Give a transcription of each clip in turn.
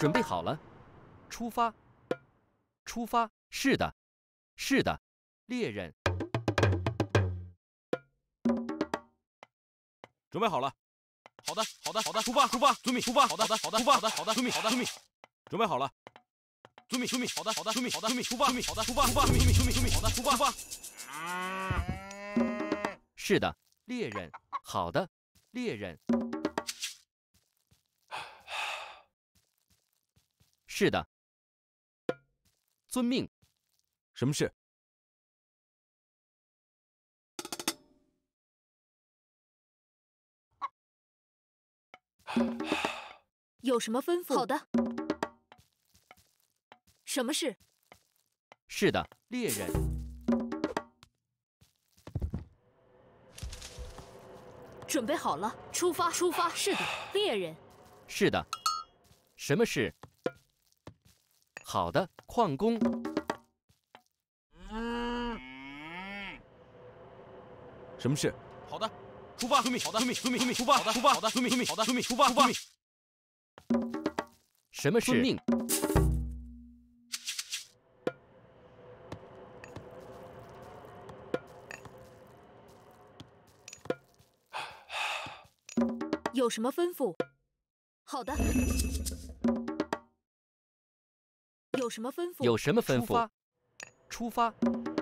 准备好了，出发！出发！是的，是的，猎人。 准备好了。好的，好的，好的，出发，出发，遵命，出发。好的，好的，出发，好的，好的，遵命，好的，遵命。准备好了。遵命，遵命，好的，好的，遵命，好的，遵命，出发，遵命，好的，出发，出发，遵命，遵命，遵命，好的，出发，出发。 是的，猎人。好的，猎人。是的，遵命。 什么事？ 有什么吩咐？好的。什么事？ 是的，猎人。 准备好了，出发！出发！是的，猎人。 是的。什么事？好的，矿工。 什么事？好的，出发，遵命，好的，遵命，遵命，遵命，出发，好的，出发，好的，遵命，遵命，好的，遵命，出发，出发。 什么事？遵命。 有什么吩咐？好的。有什么吩咐？ 有什么吩咐？出发！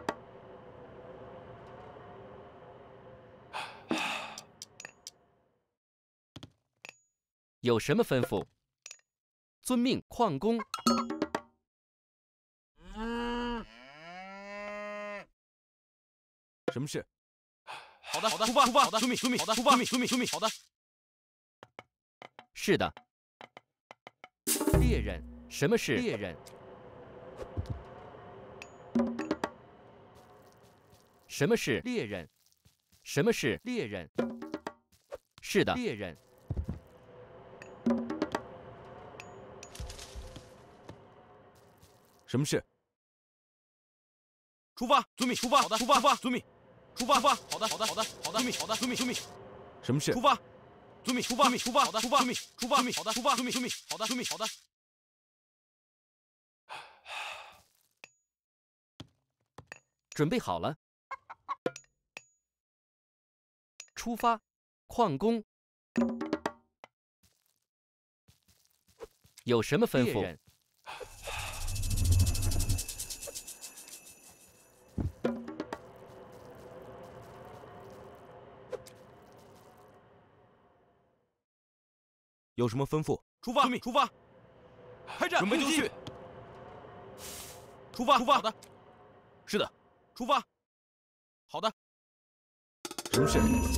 有什么吩咐？遵命，矿工。 什么事？好的，好的，出发，出发，好的，遵命，遵命，好的，出发，遵命，遵命，遵命，好的。 是的，猎人。什么是猎人？什么是猎人？什么是猎人？是的，猎人。 什么事？出发，遵命，出发，好的，出发，出发，遵命，出发，出发，好的，好的，好的，好的，遵命，好的，遵命，遵命。什么事？出发，遵命，出发，遵命，出发，好的，出发，遵命，出发，遵命，好的，出发，遵命，遵命，好的，遵命，好的。 准备好了，出发！矿工。有什么吩咐？ 有什么吩咐？出发，遵命，出发，开战，准备就绪。出发，出发，好的，是的，出发，好的。什么事？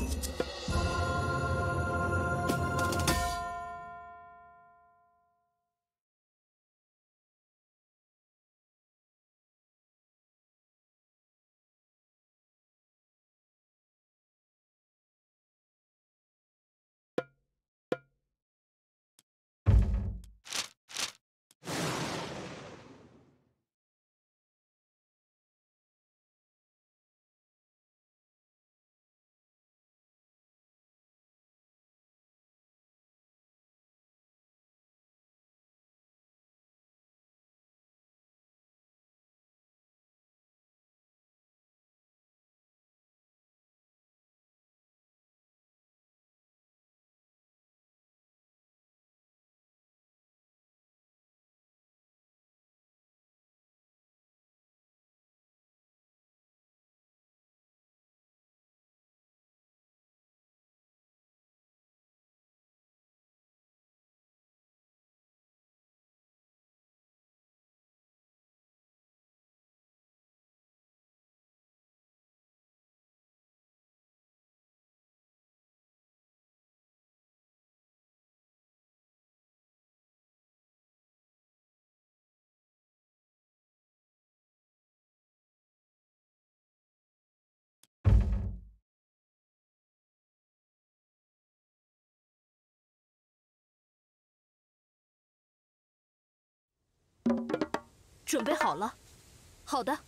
准备好了。好的。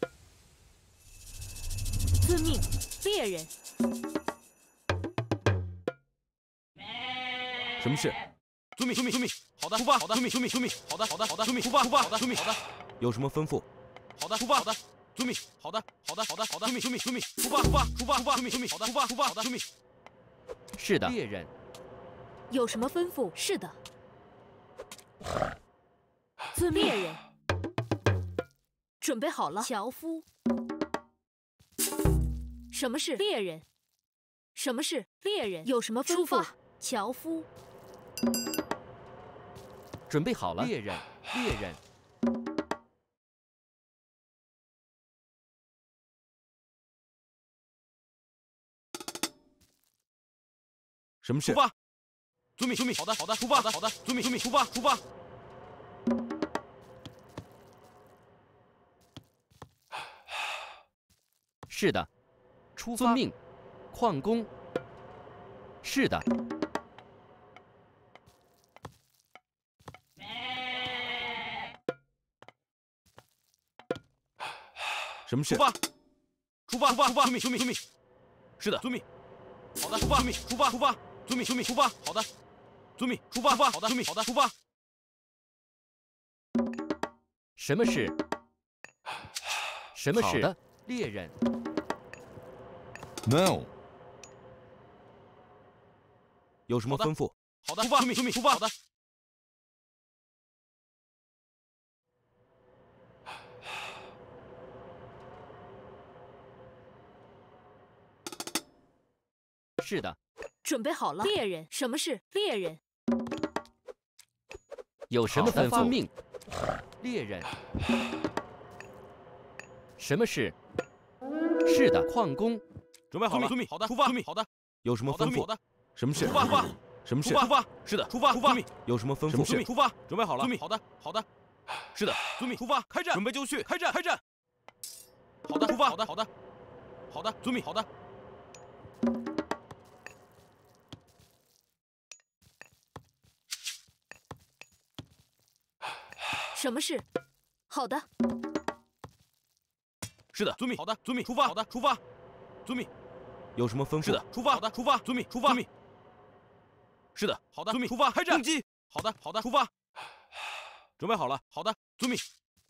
遵命，猎人。 什么事？ 遵命，遵命，遵命。好的，出发。好的，遵命，遵命，遵命。好的，好的，好的，遵命，出发，出发。好的，遵命，好的。 有什么吩咐？ 好的，出发。好的，遵命。好的，好的，好的，好的，遵命，遵命，遵命。出发，出发，出发，出发，遵命，遵命。好的，出发，出发，好的，遵命。 是的，猎人。 有什么吩咐？是的。遵命。猎人。准备好了。樵夫。什么是猎人？什么是猎人？有什么吩咐？樵夫。 准备好了。猎人，猎人。 什么事？ 出发。遵命，遵命。好的，好的，出发。好的，好的，遵命，遵命。出发，出发。 是的，出发。遵命。矿工。是的。 什么事？ 出发，出发，出发，出发。遵命，遵命，遵命。是的，遵命。好的，出发。遵命，出发，出发。遵命，遵命，出发。好的，遵命，出发，出发。好的，遵命，好的，出发。 什么事？什么事？ 好的， 猎人。 No。有什么好的吩咐？ 好的，出发，遵命，遵命，出发。好的。 是的， 准备好了。猎人。什么是猎人？ 有什么吩咐？ 好的命。猎人。什么事？是的，矿工。 准备好了。遵命，好的，出发。遵命，好的， 有什么好的， 吩遵命，好咐？ 的。 什么事出？发，出发， 什么事出？发，出发。是的，出发，出发。遵命， 有什么吩咐？ 遵命，出发。准备好了。遵命，好的，好的。是的，遵命，出发，开战，准备就绪，开战，开战。好的，出发。好的，好的，好的，遵命，好的。 什么事？好的。 是的，遵命，好的，遵命，出发。好的，出发。遵命。 有什么吩咐？ 是的，出发。好的，出发。遵命，出发。遵命。是的，好的，遵命，出发，开战，攻击。好的，好的，出发。准备好了。好的，遵命。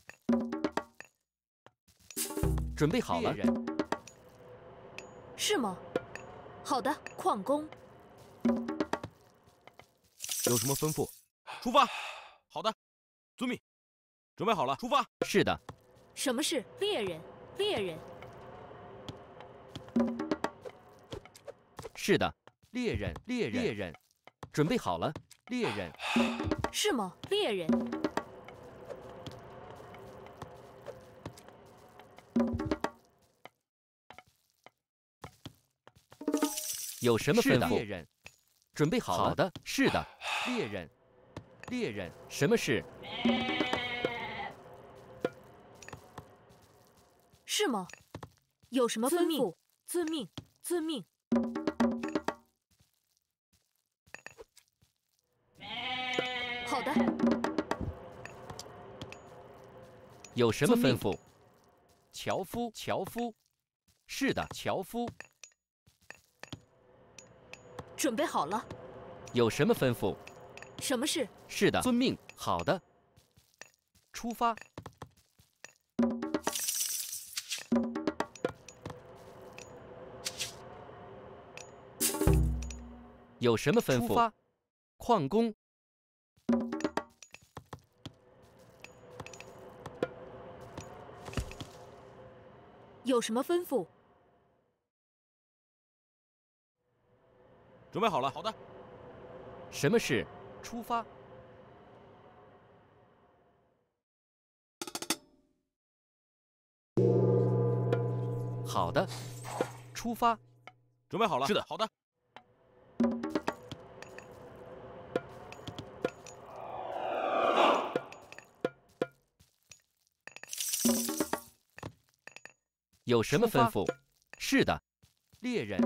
准备好了。 猎人。是吗？好的，矿工。 有什么吩咐？ 出发。好的，遵命。准备好了，出发。 是的， 什么是猎人？猎人。 是的，猎人，猎人，猎人。准备好了，猎人。 是吗？猎人。 有什么吩咐？ 是的猎人。准备好了。好的，是的，猎人，猎人。什么事？ 是吗？有什么吩咐？遵命，遵命。好的。 有什么遵命吩咐？樵夫，樵夫。是的，樵夫。 准备好了。 有什么吩咐？ 什么事？ 是的，遵命。好的，出发。有什么吩咐？ 出发。 矿工。 有什么吩咐？ 准备好了。好的， 什么事？出发。好的，出发。 准备好了。是的，好的。 有什么出发吩咐？是的，猎人。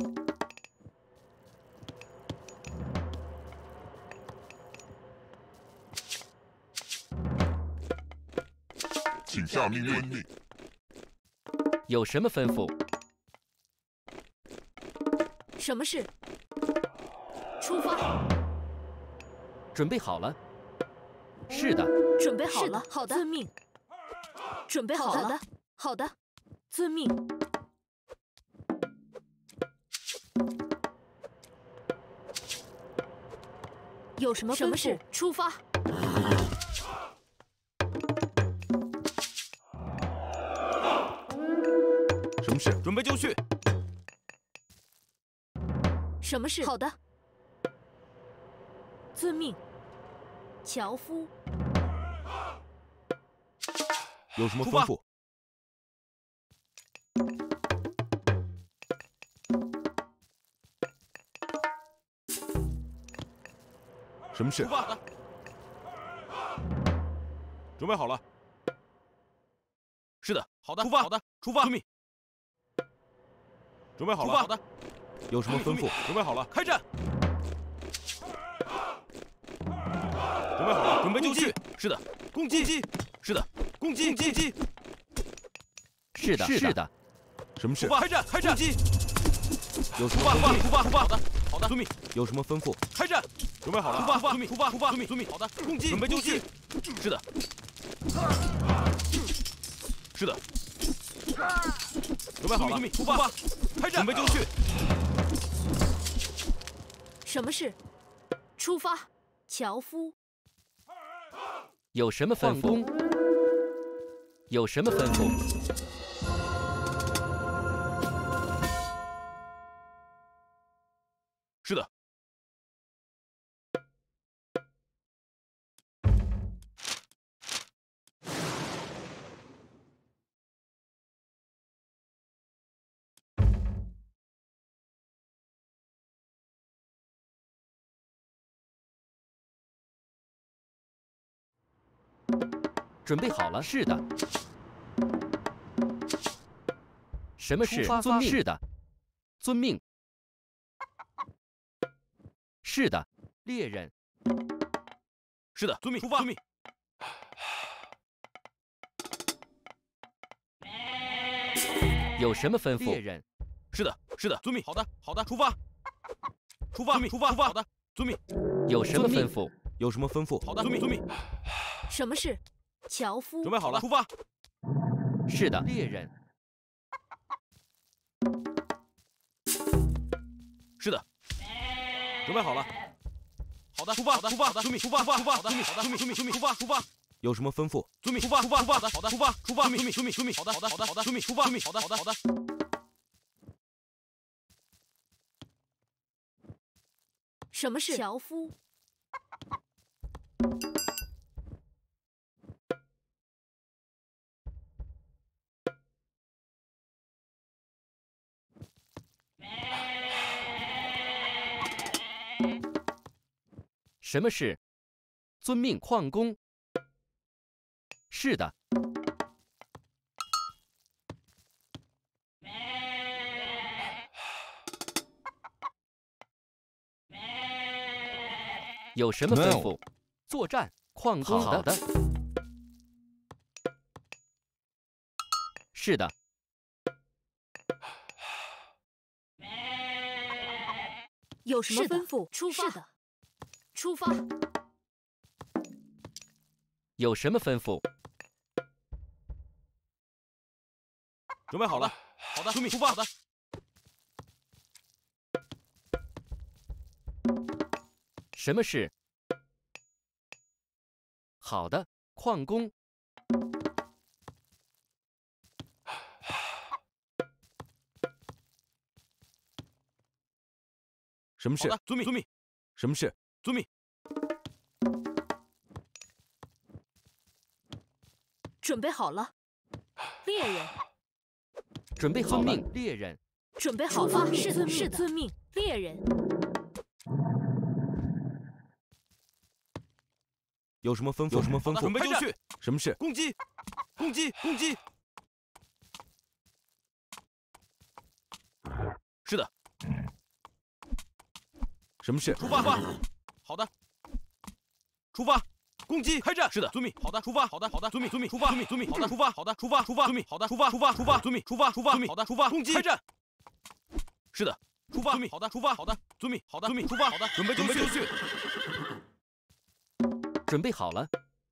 请下命令。 有什么吩咐？ 什么事？出发。 准备好了。是的， 准备好了。 好的。 遵命。准备好了。 好的。 遵命。有什么吩咐？出发。 什么事？ 准备就绪。 什么事？ 好的。 遵命。樵夫。 有什么吩咐？什么事？ 出发。准备好了。是的，好的，出发，好的，出发。遵命。准备好了，好的。 有什么吩咐？ 准备好了，开战。准备好了，准备就绪。是的，攻击。是的，攻击。 是的，是的。 什么事？ 出发，开战。攻击。 有什么吩咐？ 出发。好的，遵命。 有什么吩咐？ 开战。准备好了，出发，遵命。遵命。好的，攻击。准备就绪。是的。是的。准备好了，出发，开战。准备就绪。 什么事？出发。樵夫。 有什么吩咐？有什么吩咐？ 是的。 准备好了。是的。什么事？遵命。是的。遵命。是的，猎人。 是的，遵命。出发。遵命。 有什么吩咐？猎人。 是的，遵命。好的，出发。出发。好的，遵命。 有什么吩咐？ 有什么吩咐？ 好的，遵命。 什么事？樵夫。 准备好了，出发。 是的，猎人。 是的。准备好了。好的，出发。遵命。出发。好的，遵命。出发。 有什么吩咐？ 遵命。出发。好的，出发。遵命。好的，遵命。出发。好的。 什么事？樵夫。 什么事？遵命。矿工。是的。有什么吩咐？作战。矿工。好的。是的。 有什么吩咐？出发。 是的。 出发。 有什么吩咐？ 准备好了。好的，遵命。出发。好的。 什么事？好的，矿工。 什么事？ 好的，遵命。 什么事？ 遵命。 准备好了。猎人。 准备好了。猎人。 准备好了。是的，遵命。猎人。 有什么吩咐？有什么吩咐？ 准备就绪。 什么事？ 攻击。是的。 什么事？ 出发。好的。出发。攻击。开战。是的，遵命。好的，出发。好的，遵命。出发。遵命。好的，出发。好的，出发。遵命。好的，出发。遵命。出发。遵命。好的，出发。攻击。开战。是的，出发。好的，出发。好的，遵命。好的，遵命。出发。好的，准备就绪。 准备好了。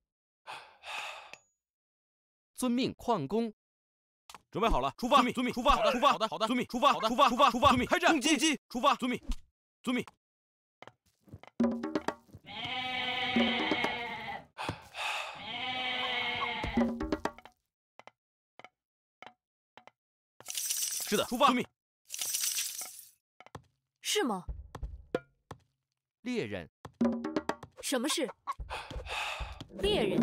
遵命，矿工。 准备好了，出发！遵命，出发！好的，出发！好的，好的，遵命，出发！好的，出发！出发！出发！遵命，开战！攻击！出发！遵命，遵命。是的，出发！遵命。 是吗？ 猎人。 什么事？猎人。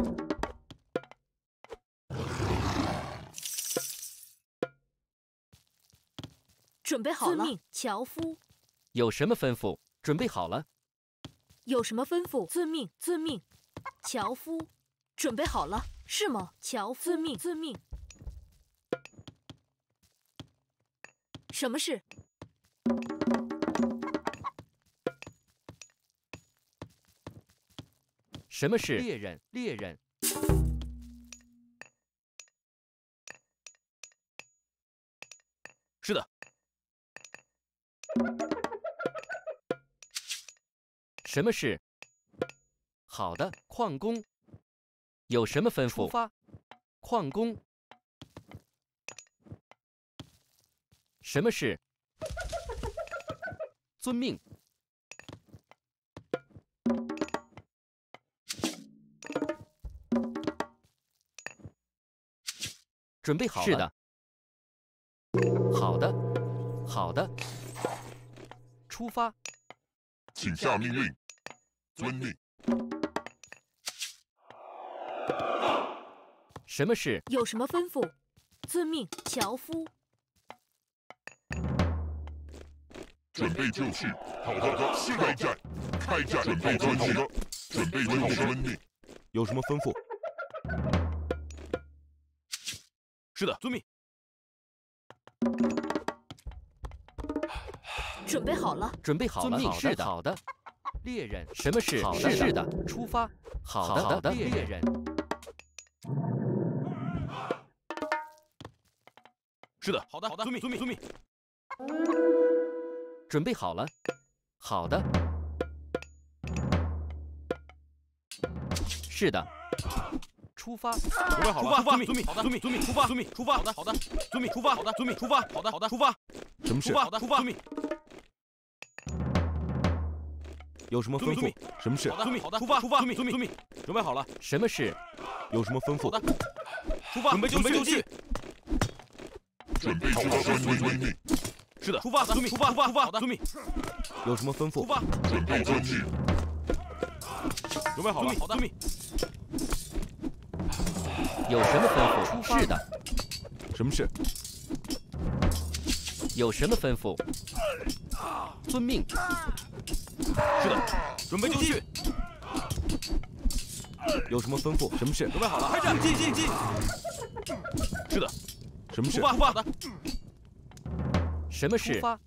准备好了。遵命，樵夫。 有什么吩咐？准备好了。 有什么吩咐？遵命，遵命。樵夫，准备好了，是吗？樵夫，遵命，遵命。什么事？ 什么事？猎人，猎人。 是的。 什么事？好的，矿工。有什么吩咐？出发。矿工。什么事？遵命。准备好了。是的。好的，好的。出发。 请下命令。遵命。 什么事？ 有什么吩咐？遵命，樵夫。 准备就绪。好的，开战！开战！准备就绪。准备就绪。遵命。 有什么吩咐？ 是的，遵命。 准备好了。 准备好了。是的，好的。猎人，什么事？好的，是的。出发。好的，好的。猎人。 是的，好的，好的。遵命，遵命，遵命。 准备好了。好的。是的。出发。 准备好了。出发。遵命，好的。遵命，遵命。出发。遵命，出发。好的，好的。遵命，出发。好的，遵命，出发。好的，好的。出发。 什么事？ 出发。好的，出发。遵命。 有什么吩咐？什么事？ 好的，遵命。好的，出发。出发。遵命，遵命，遵命。准备好了。 什么事？ 有什么吩咐？ 好的。出发。准备就绪。 准备就绪。遵命。 是的，出发。遵命，出发。出发。出发。好的，遵命。 有什么吩咐？ 出发。 准备就绪。 准备好了。好的，遵命。 有什么吩咐？出发。是的。 什么事？ 有什么吩咐？遵命。 是的，准备就绪。 有什么吩咐？什么事？ 准备好了，开战！进！是的， 什么事？ 出发！出发！好的。 什么事？出发。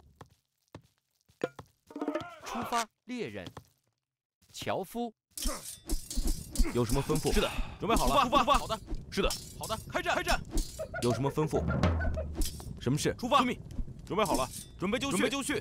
出发！猎人。樵夫。 有什么吩咐？ 是的，准备好了。出发！好的。是的，好的，开战！ 有什么吩咐？什么事？ 出发！准备好了，准备就绪。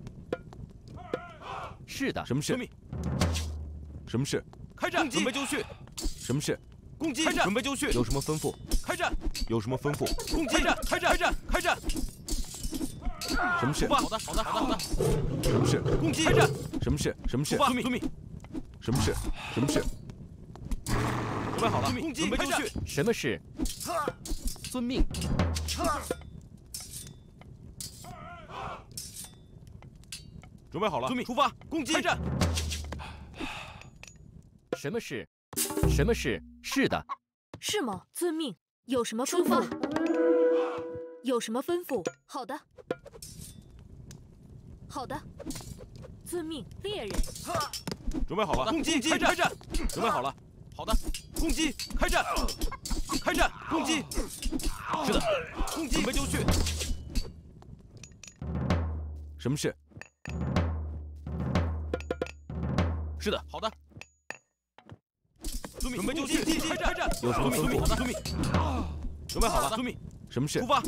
是的。 什么事？什么事？ 开战！准备就绪。 什么事？ 攻击！开战！准备就绪。 有什么吩咐？ 开战！ 有什么吩咐？ 攻击！开战！ 什么事？ 出发！好的。 什么事？ 攻击！开战！ 什么事？什么事？ 出发！遵命。 什么事？什么事？ 准备好了，攻击！准备就绪。 什么事？遵命。 准备好了，遵命，出发，攻击！开战！ 什么事？什么事？是的。 是吗？遵命。有什么吩咐？有什么吩咐？好的。好的。遵命，猎人。 准备好了，攻击！开战！准备好了，好的，攻击！开战！攻击！是的，攻击！准备就绪。 什么事？ 是的，好的。遵命，准备就绪，开战！ 有什么吩咐？ 好的，遵命。准备好了，遵命。 什么事？ 出发。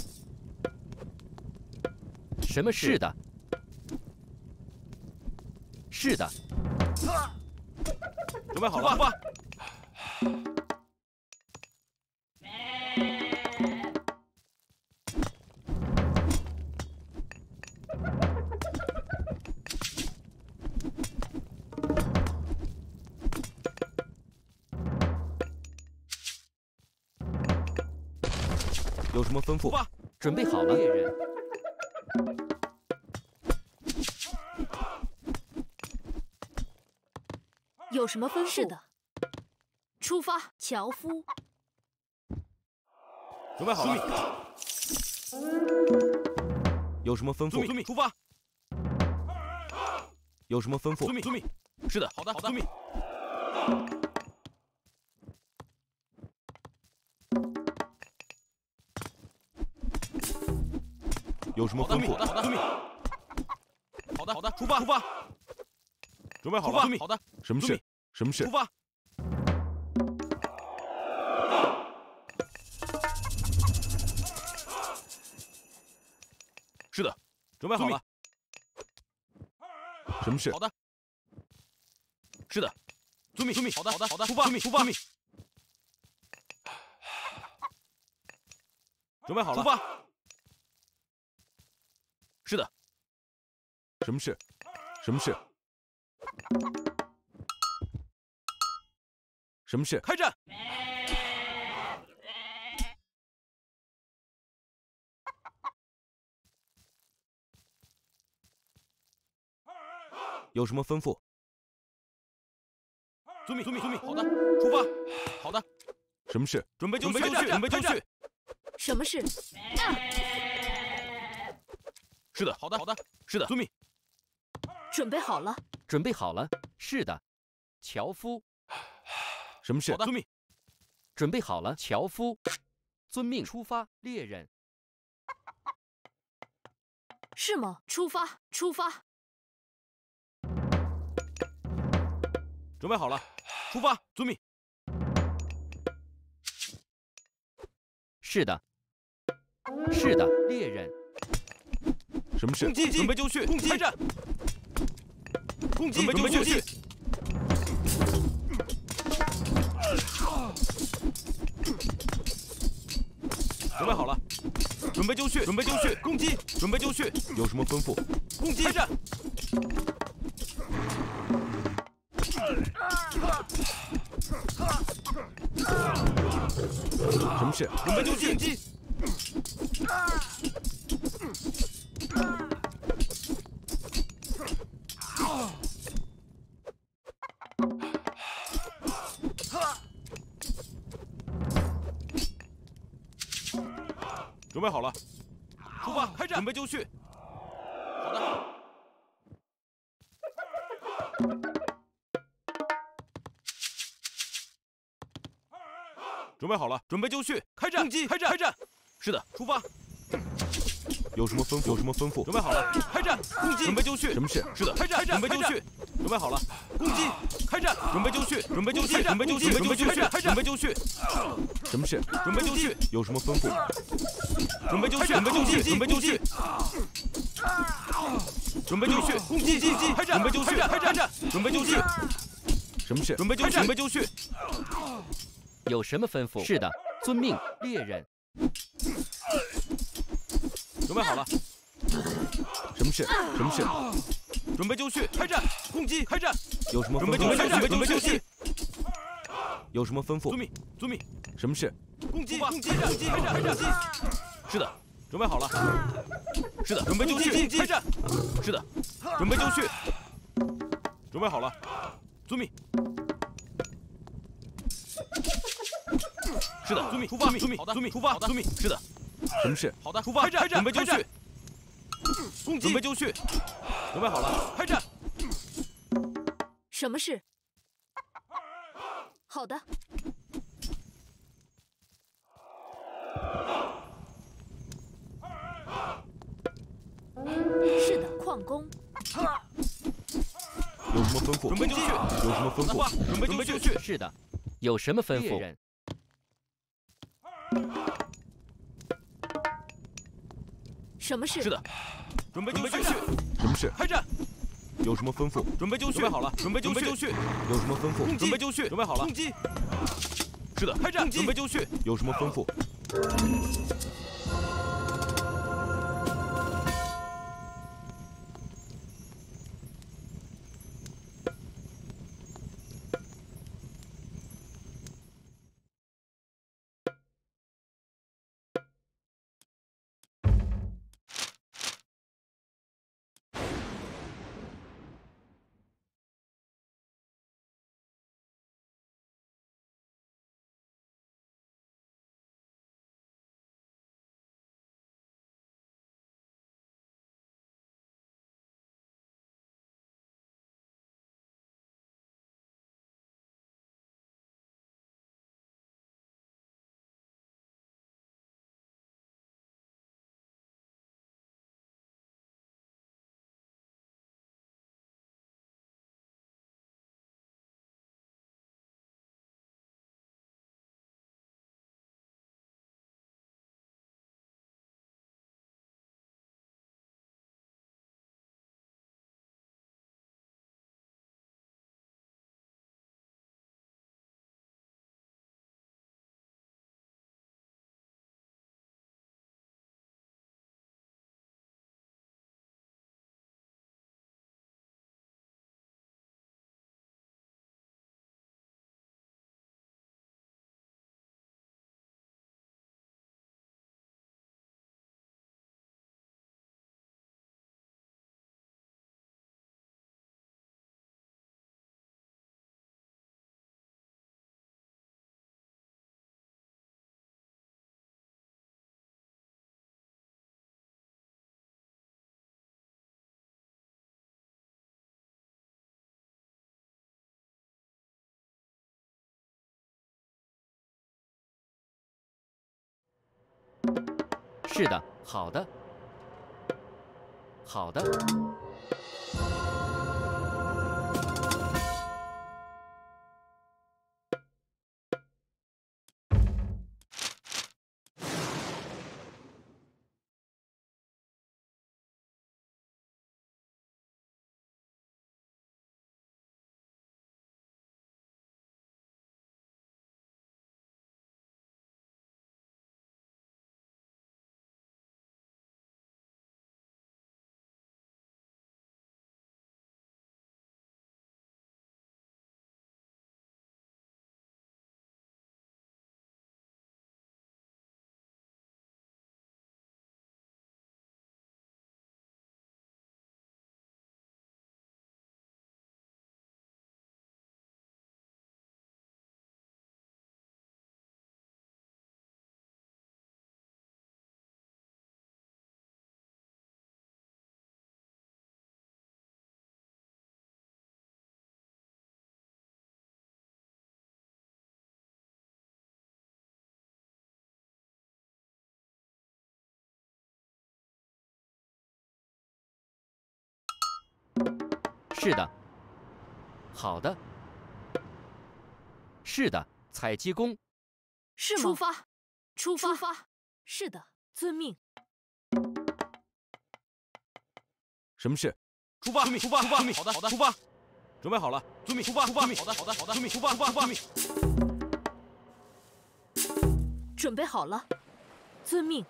什么事？是的。是的。 准备好了，出发。 有什么吩咐？ 出发， 准备好了，猎人。 有什么吩咐？是的。出发，樵夫。 准备好了。 有什么吩咐？ 遵命，出发。 有什么吩咐？ 遵命。是的，好的，遵命。 有什么吩咐？ 好的，遵命。好的，出发。准备好了，好的。 什么事？什么事？ 出发。是的，准备好了。 什么事？ 好的。是的，遵命。好的，出发。准备好了。出发。是的。 什么事？什么事？什么事？ 开战！ 有什么吩咐？ 遵命。好的，出发。好的。 什么事？ 准备就绪。 什么事？ 是的，好的。是的，遵命。 准备好了。 准备好了。是的，樵夫。 什么事？ 好的，遵命。 准备好了，樵夫。遵命，出发，猎人。 是吗？出发。 准备好了，出发，遵命。 是的，猎人。 什么事？ 攻击，准备就绪，攻击，开战。攻击，准备就绪。准备好了，准备就绪，攻击，准备就绪。 有什么吩咐？ 攻击，开战。 什么事？ 准备就绪。准备好了，出发，开战，准备就绪。好的。准备好了，准备就绪，开战，攻击，开战。是的，出发。 有什么吩咐？有什么吩咐？ 准备好了，开战，攻击，准备就绪。 什么事？ 是的，开战，准备就绪。准备好了，攻击，开战，准备就绪，准备就绪，准备就绪，准备就绪。 什么事？ 准备就绪。 有什么吩咐？ 准备就绪，准备就绪，准备就绪。准备就绪，攻击，开战，准备就绪，开战，准备就绪。 什么事？ 准备就绪，准备就绪。 有什么吩咐？是的，遵命，猎人。 准备好了。 什么事？什么事？ 准备就绪，开战，攻击，开战。 有什么吩咐？ 准备就绪。 有什么吩咐？ 遵命。 什么事？ 攻击，开战。是的，准备好了。是的，准备就绪，开战。是的，准备就绪。准备好了，遵命。是的，遵命，出发，遵命，好的，遵命，出发，遵命，是的。 什么事？ 好的，出发，开战，准备就绪。攻击，准备就绪。准备好了，开战。 什么事？好的。是的，矿工。 有什么吩咐？ 准备就绪。 有什么吩咐？ 准备就绪。 是的，有什么吩咐？猎人。 什么事？ 是的，准备就绪。 什么事？ 开战。 有什么吩咐？ 准备就绪。准备好了，准备就绪。 有什么吩咐？ 准备就绪。准备好了，攻击。是的，开战。准备就绪。 有什么吩咐？ 是的，好的，好的。是的，好的，是的，采集工， 是吗？出发，出发，出发。是的，遵命。 什么事？ 出发，遵命，出发，出发，遵命。好的，好的，出发。准备好了，遵命，出发，出发，遵命。好的，好的，好的，遵命，出发，出发，遵命。 准备好了，遵命。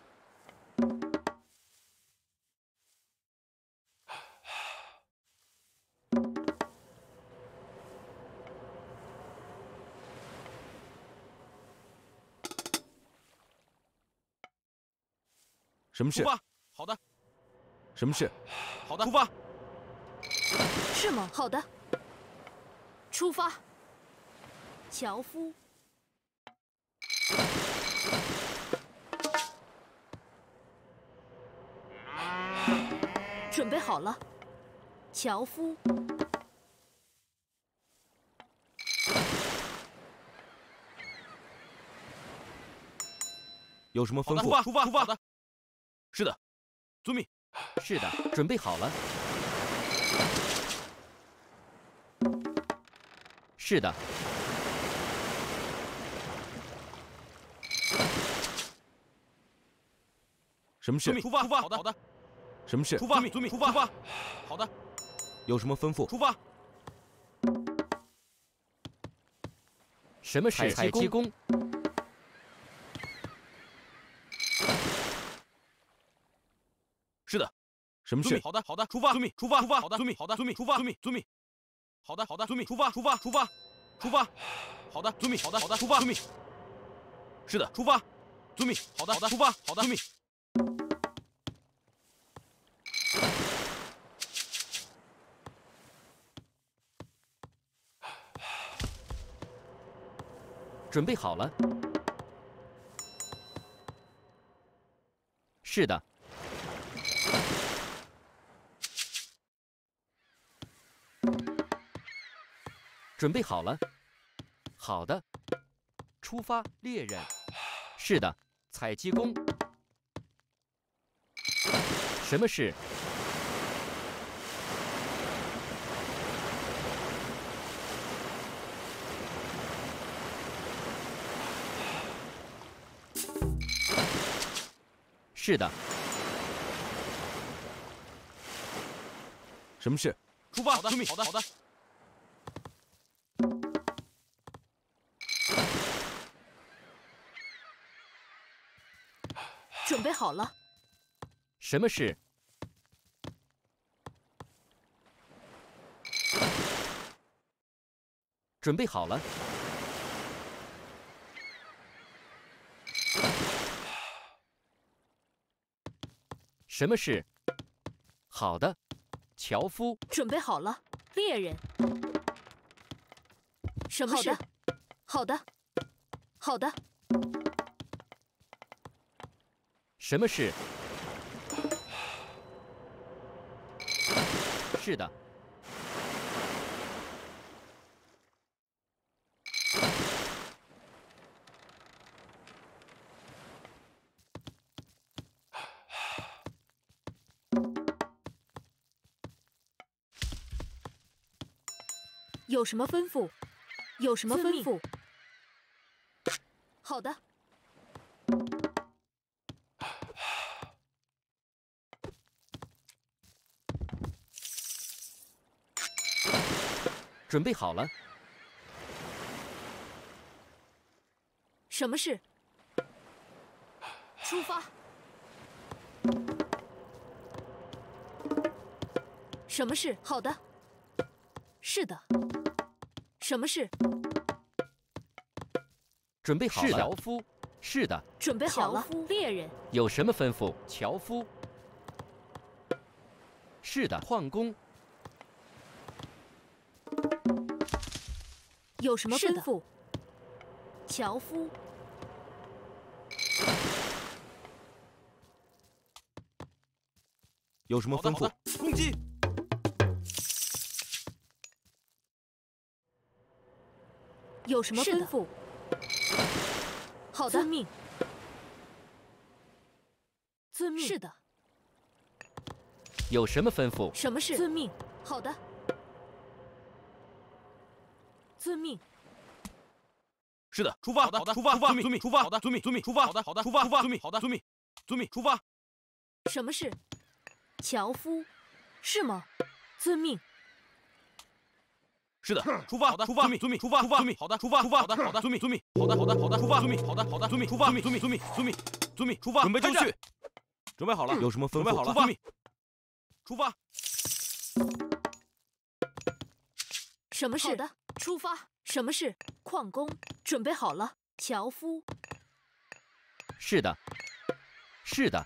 什么事？ 出发。好的。 什么事？ 好的，出发。 是吗？好的。出发。樵夫。准备好了，樵夫。 有什么吩出咐？ 发，出发，出发。好的。是的，遵命。 是的，准备好了。是的， 什么事遵命，？出发，出发。好的，好的。 什么事？ 出发，遵命，出发，出发。好的， 有什么吩咐？ 出发。 什么是采集工？ 是的， 什么事？ 遵命。好的，好的，出发，遵命，出发，出发。好的，遵命，好的，遵命，出发，遵命，遵命。好的，好的，遵命，出发，出发，出发，出发。好的，遵命，好的，好的，出发，遵命。是的，出发，遵命。好的，好的，出发，好的，遵命。 准备好了。是的，准备好了。好的，出发，猎人。是的，采集工。什么事？是的， 什么事？ 出发，好的，遵命，好的，好的。 准备好了， 什么事？准备好了。什么事？好的，樵夫。 准备好了，猎人。什么事？好的，好的。 什么事？是的， 有什么吩咐？有什么吩咐？好的。 准备好了。 什么事？出发。什么事？好的。是的。什么事？ 准备好了。樵夫。是的。 准备好了。猎人。 有什么吩咐？樵夫。是的。矿工。 有什么吩咐？樵夫。 有什么吩咐？ 攻击！ 有什么吩咐？好的。遵命。遵命。是的。 有什么吩咐？ 什么事？遵命。好的。遵命。 是的，出发。好的，出发。遵命。出发。好的，遵命。遵命。出发。好的，好的，出发。遵命。好的，遵命。遵命。出发。 什么事？樵夫，是吗？遵命。 是的，出发。好的，出发。遵命。出发。出发。遵命。好的，出发。出发。好的，好的，遵命。遵命。好的，好的，好的，出发。遵命。好的，好的，遵命。出发。遵命。遵命。遵命。遵命。出发。准备就绪。准备好了。 有什么吩咐？ 准备好了。出发。出发。 什么事？好的，出发。什么事？矿工，准备好了。樵夫。 是的。是的。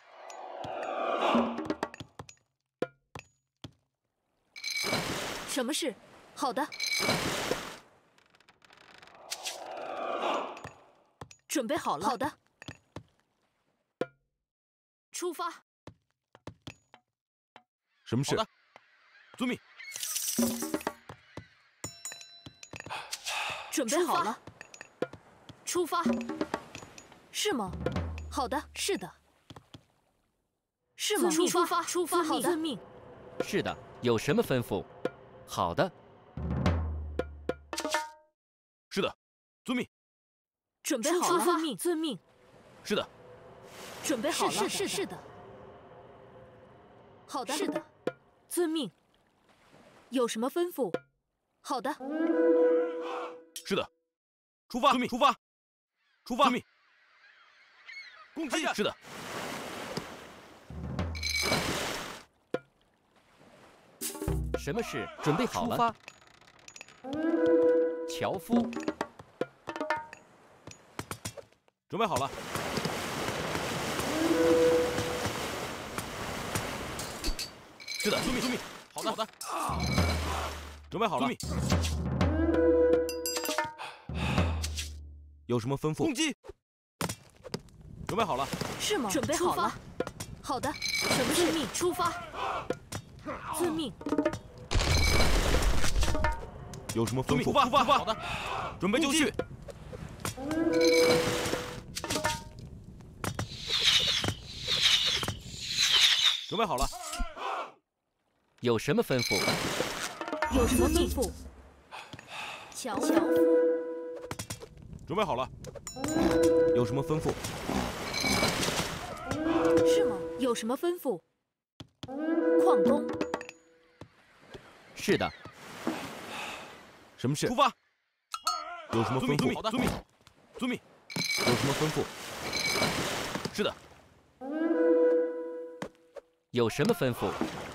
什么事？好的。准备好了。好的。出发。 什么事？ 好的。遵命。 准备好了。出发。是吗？好的。是的。是吗？出发。出发。好的。遵命。 是的。有什么吩咐？好的。 是的。遵命。 准备好了。遵命。遵命。 是的。 准备好了。是的。好的。是的。遵命。有什么吩咐？好的。 是的。出发。遵命。出发。出发。遵命。攻击！是的。 什么事？准备好了。出发。樵夫。 准备好了。是的，遵命。遵命。好的，好的。准备好了。 有什么吩咐？ 攻击！准备好了。 是吗？准备好了。好的。什么事？命。出发。遵命。 有什么吩咐？ 出发。出发。好的。准备就绪。准备好了。 有什么吩咐？ 有什么吩咐？樵夫。 准备好了。 有什么吩咐？ 是吗？有什么吩咐？矿工。 是的。 什么事？ 出发。 有什么吩咐？ 好的，遵命。遵命。 有什么吩咐？ 是的。 有什么吩咐？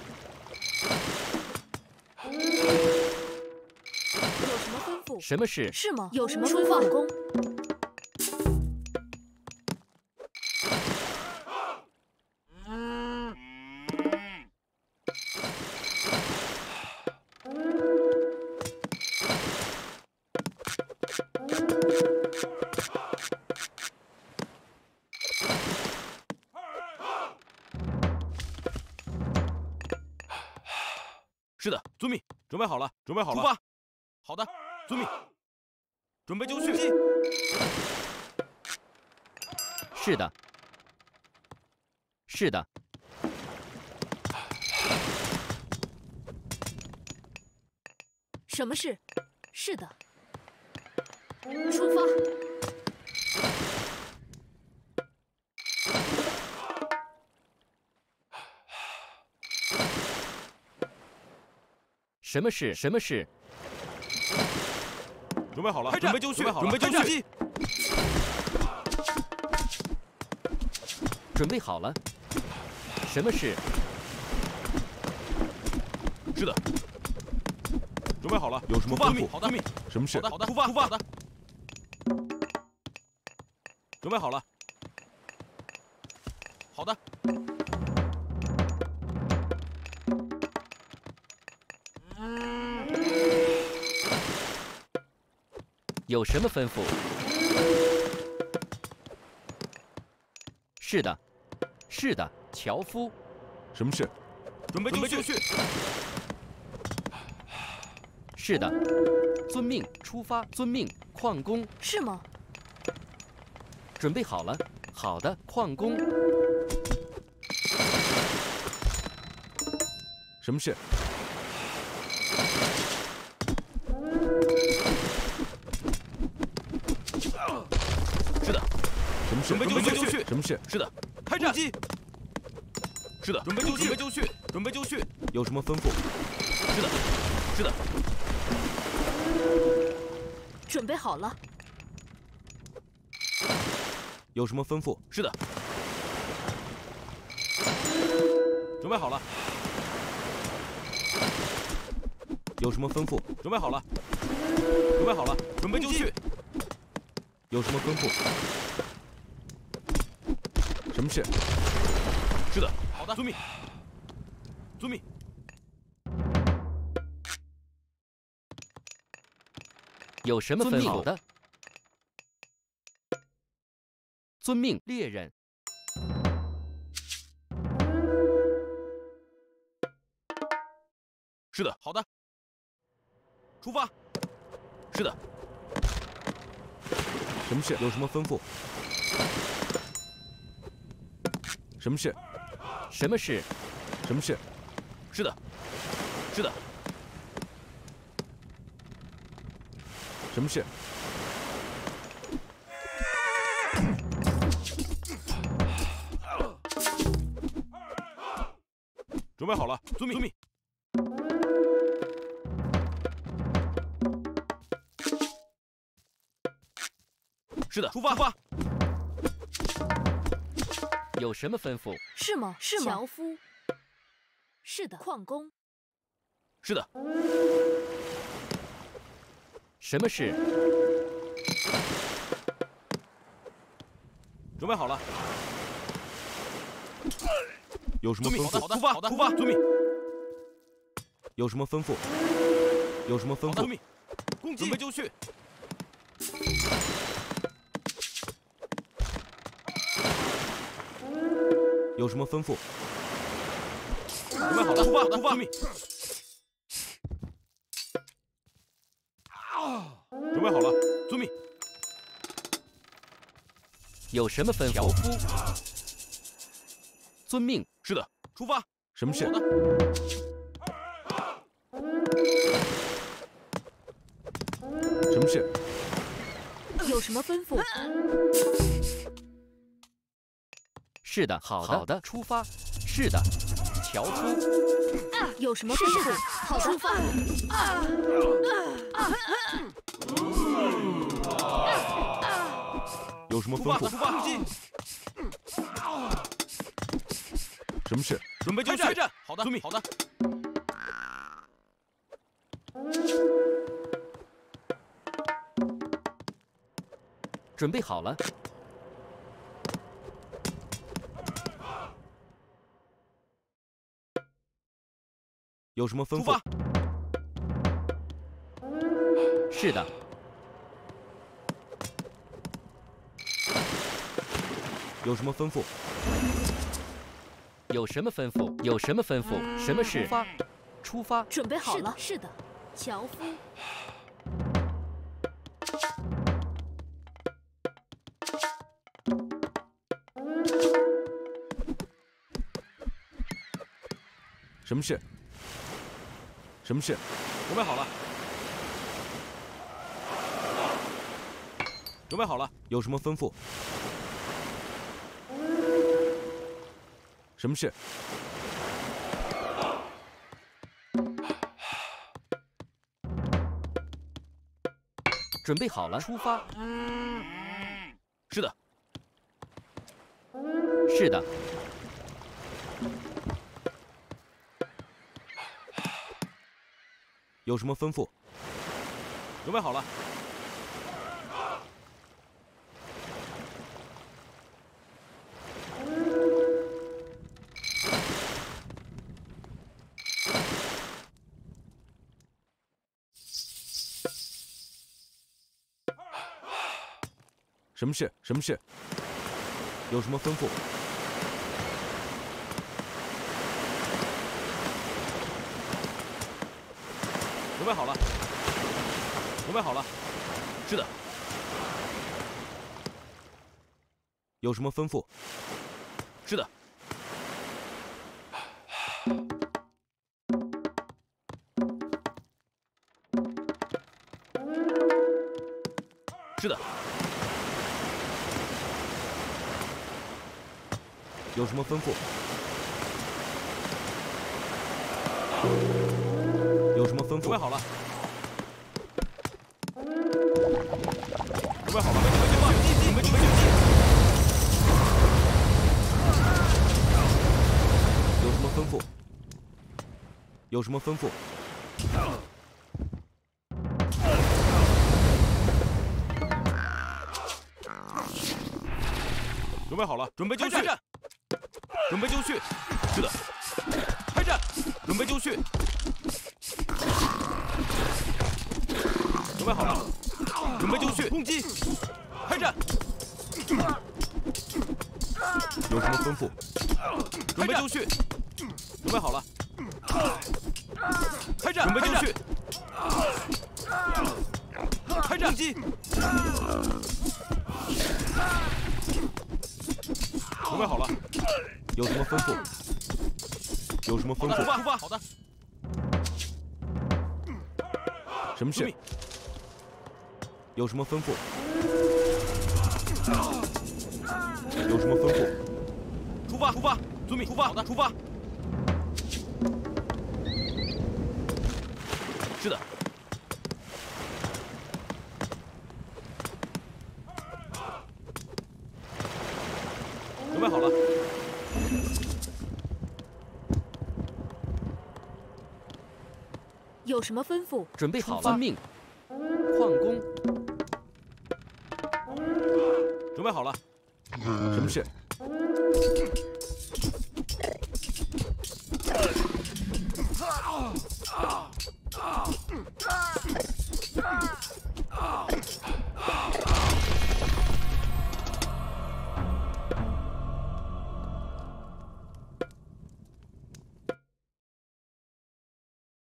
有什么吩咐？ 什么事？ 是吗？有什么吩咐？工。 是的，遵命。准备好了。准备好了。出发。好的，遵命。准备就绪。 是的。是的。 什么事？ 是的。出发。 什么事？什么事？ 准备好了，准备就绪，准备就绪。 准备好了。什么事？ 是的。准备好了， 有什么吩咐？ 好的， 什么事？ 好的，出发，出发。好的。准备好了。好的。 有什么吩咐？是的，是的，樵夫。 什么事？ 准备就绪。 是的，遵命，出发。遵命，矿工。 是吗？ 准备好了。好的，矿工。 什么事？ 是的。 什么事？ 准备就绪。 什么事？ 是的。开战。是的。准备就绪。准备就绪。 有什么吩咐？ 是的。是的。 准备好了。 有什么吩咐？ 是的。准备好了。 有什么吩咐？ 准备好了。准备好了。准备就绪。 有什么吩咐？什么事？ 是的。好的，遵命。遵命。 有什么吩咐的？遵命，猎人。 是的，好的。出发。是的。 什么事？有什么吩咐？什么事？ 什么事？ 什么事？ 是的。是的。 什么事？ 准备好了，遵命。遵命。是的，出发。出发。 有什么吩咐？ 是吗？是吗？樵夫。是的。矿工。 是的。 什么事？ 准备好了。 有什么吩咐？ 好的，出发。好的，出发。遵命。 有什么吩咐？有什么吩咐？ 遵命。攻击。准备就绪。 有什么吩咐？ 准备好了，出发。出发。遵命。准备好了，遵命。 有什么吩咐？樵夫。遵命。 是的，出发。 什么事？ 好的。 什么事？ 有什么吩咐？ 是的，好的，出发。是的，樵夫。 有什么吩咐？好的，出发。 有什么吩咐？ 出发。攻击。 什么事？ 准备就绪。开战。好的，遵命。好的。 准备好了。 有什么吩咐？ 出发。 是的。 有什么吩咐？ 有什么吩咐？有什么吩咐？什么事？出发。出发。 准备好了。是的。樵夫。 什么事？什么事？ 准备好了。 准备好了。 有什么吩咐？什么事？ 准备好了，出发。 是的， 是的， 有什么吩咐？ 准备好了。 什么事？什么事？有什么吩咐？ 准备好了。准备好了。是的， 有什么吩咐？ 是的，是的， 有什么吩咐？有什么吩咐？ 准备好了。准备好了，准备就绪，准备就绪。 有什么吩咐？有什么吩咐？ 准备好了，准备就绪。准备就绪。是的，开战。准备就绪。准备好了，准备就绪，攻击，开战。 有什么吩咐？ 准备就绪。准备好了，开战。准备就绪。开战，攻击。准备好了， 有什么吩咐？有什么吩咐？ 出发，出发。好的， 什么事？有什么吩咐？有什么吩咐？ 出发，出发，遵命，出发。好的，出发。是的，准备好了。 有什么吩咐？ 准备好了，遵命。矿工， 准备好了。 什么事？